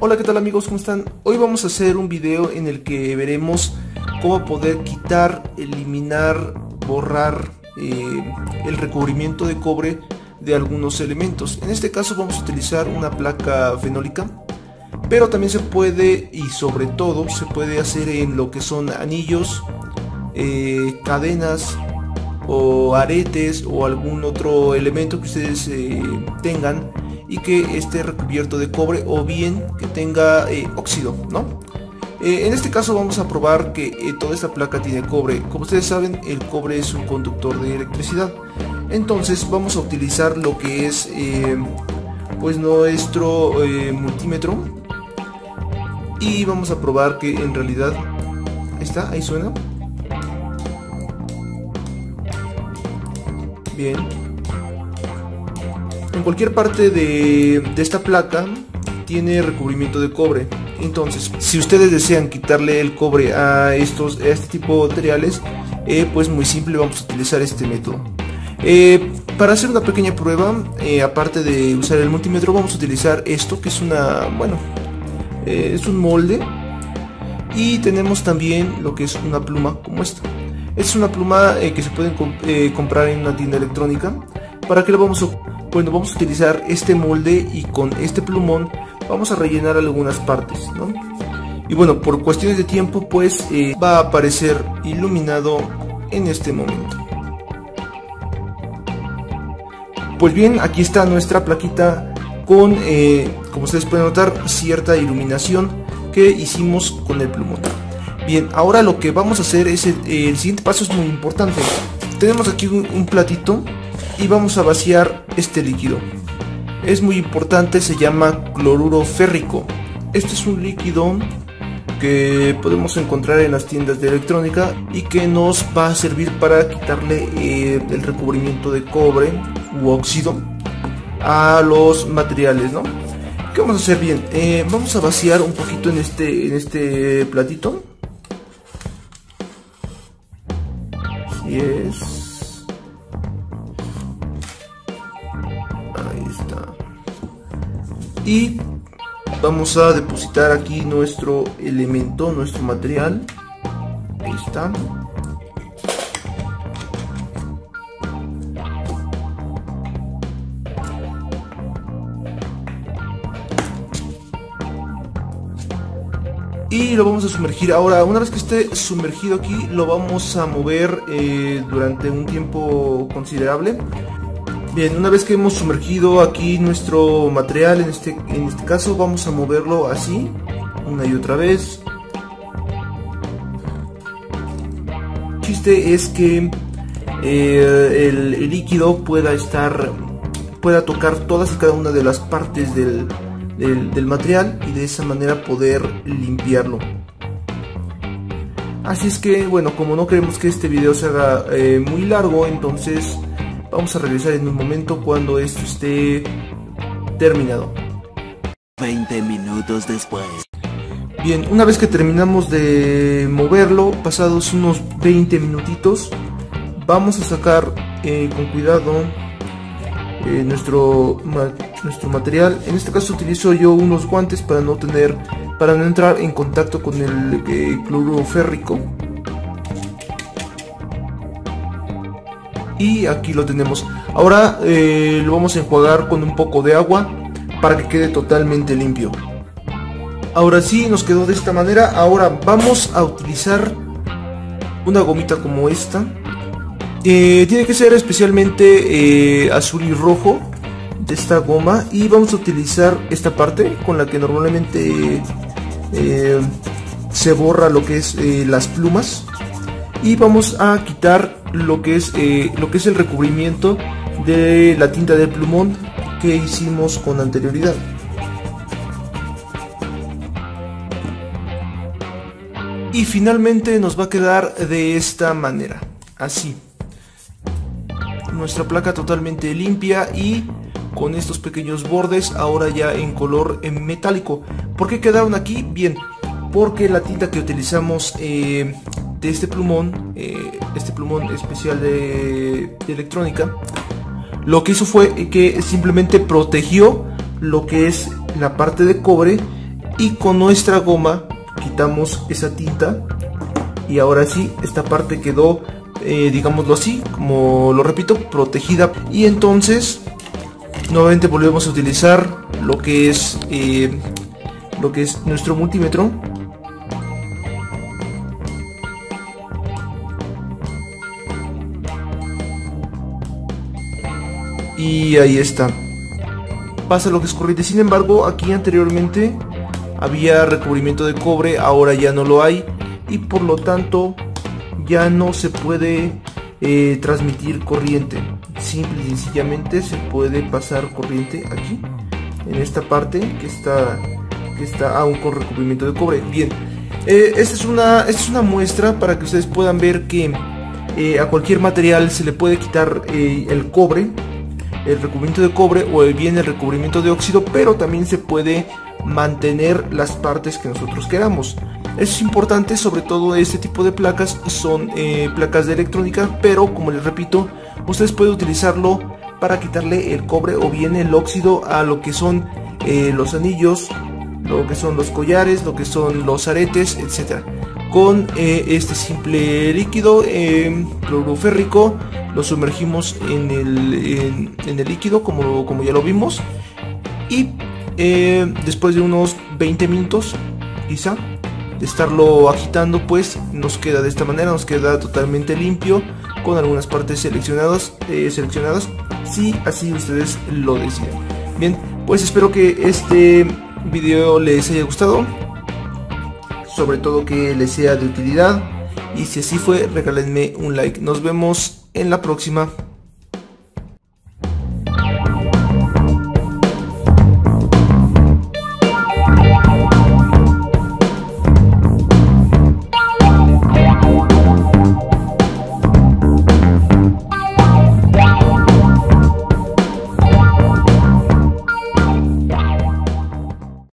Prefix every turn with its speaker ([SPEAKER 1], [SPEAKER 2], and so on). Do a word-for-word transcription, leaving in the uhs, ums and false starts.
[SPEAKER 1] Hola, ¿qué tal amigos? ¿Cómo están? Hoy vamos a hacer un video en el que veremos cómo poder quitar, eliminar, borrar eh, el recubrimiento de cobre de algunos elementos. En este caso vamos a utilizar una placa fenólica, pero también se puede, y sobre todo se puede hacer en lo que son anillos, eh, cadenas o aretes o algún otro elemento que ustedes eh, tengan y que esté recubierto de cobre, o bien que tenga eh, óxido, ¿no? Eh, en este caso vamos a probar que eh, toda esta placa tiene cobre. Como ustedes saben, el cobre es un conductor de electricidad. Entonces vamos a utilizar lo que es eh, pues nuestro eh, multímetro, y vamos a probar que en realidad ahí está, ahí suena bien. En cualquier parte de, de esta placa tiene recubrimiento de cobre. Entonces, si ustedes desean quitarle el cobre a estos a este tipo de materiales, eh, pues muy simple, vamos a utilizar este método. Eh, para hacer una pequeña prueba, eh, aparte de usar el multímetro, vamos a utilizar esto, que es una, bueno, eh, es un molde, y tenemos también lo que es una pluma como esta. Es una pluma eh, que se puede comp eh, comprar en una tienda electrónica. ¿Para qué lo vamos a Bueno, vamos a utilizar este molde, y con este plumón vamos a rellenar algunas partes, ¿no? Y bueno, por cuestiones de tiempo, pues eh, va a aparecer iluminado en este momento. Pues bien, aquí está nuestra plaquita con, eh, como ustedes pueden notar, cierta iluminación que hicimos con el plumón. Bien, ahora lo que vamos a hacer es, el, el siguiente paso es muy importante. Tenemos aquí un, un platito, y vamos a vaciar este líquido. Es muy importante, se llama cloruro férrico. Este es un líquido que podemos encontrar en las tiendas de electrónica y que nos va a servir para quitarle eh, el recubrimiento de cobre u óxido a los materiales, ¿no? ¿Qué vamos a hacer? Bien, eh, vamos a vaciar un poquito en este, en este platito. Así es. Y vamos a depositar aquí nuestro elemento, nuestro material. Ahí está. Y lo vamos a sumergir. Ahora, una vez que esté sumergido aquí, lo vamos a mover eh, durante un tiempo considerable. Bien, una vez que hemos sumergido aquí nuestro material, en este, en este caso vamos a moverlo así, una y otra vez. El chiste es que eh, el, el líquido pueda estar, pueda tocar todas y cada una de las partes del, del, del material, y de esa manera poder limpiarlo. Así es que, bueno, como no queremos que este video se haga eh, muy largo, entonces vamos a regresar en un momento cuando esto esté terminado.
[SPEAKER 2] veinte minutos después.
[SPEAKER 1] Bien, una vez que terminamos de moverlo, pasados unos veinte minutitos, vamos a sacar eh, con cuidado eh, nuestro, ma nuestro material. En este caso utilizo yo unos guantes para no tener, para no entrar en contacto con el eh, cloruro férrico. Y aquí lo tenemos. Ahora eh, lo vamos a enjuagar con un poco de agua para que quede totalmente limpio. Ahora sí, nos quedó de esta manera. Ahora vamos a utilizar una gomita como esta. Eh, tiene que ser especialmente eh, azul y rojo de esta goma. Y vamos a utilizar esta parte con la que normalmente eh, se borra lo que es eh, las plumas. Y vamos a quitar lo que es eh, lo que es el recubrimiento de la tinta del plumón que hicimos con anterioridad. Y finalmente nos va a quedar de esta manera, así. Nuestra placa totalmente limpia y con estos pequeños bordes ahora ya en color en metálico. ¿Por qué quedaron aquí? Bien, porque la tinta que utilizamos eh, de este plumón, eh, este plumón especial de, de electrónica, lo que hizo fue que simplemente protegió lo que es la parte de cobre y con nuestra goma quitamos esa tinta y ahora sí esta parte quedó, eh, digámoslo así, como lo repito, protegida. Y entonces nuevamente volvemos a utilizar lo que es eh, lo que es nuestro multímetro. Y ahí está, pasa lo que es corriente. Sin embargo, aquí anteriormente había recubrimiento de cobre, ahora ya no lo hay y por lo tanto ya no se puede eh, transmitir corriente. Simple y sencillamente se puede pasar corriente aquí en esta parte que está que está aún con recubrimiento de cobre. Bien, eh, esta es una esta es una muestra para que ustedes puedan ver que eh, a cualquier material se le puede quitar eh, el cobre, el recubrimiento de cobre o bien el recubrimiento de óxido, pero también se puede mantener las partes que nosotros queramos. Eso es importante, sobre todo este tipo de placas son eh, placas de electrónica, pero como les repito, ustedes pueden utilizarlo para quitarle el cobre o bien el óxido a lo que son eh, los anillos, lo que son los collares, lo que son los aretes, etcétera. Con eh, este simple líquido eh, cloruro férrico lo sumergimos en el, en, en el líquido como, como ya lo vimos, y eh, después de unos veinte minutos quizá de estarlo agitando, pues nos queda de esta manera, nos queda totalmente limpio con algunas partes seleccionadas, eh, seleccionadas si así ustedes lo deciden. Bien, pues espero que este video les haya gustado, sobre todo que les sea de utilidad, y si así fue, regálenme un like. Nos vemos en la próxima.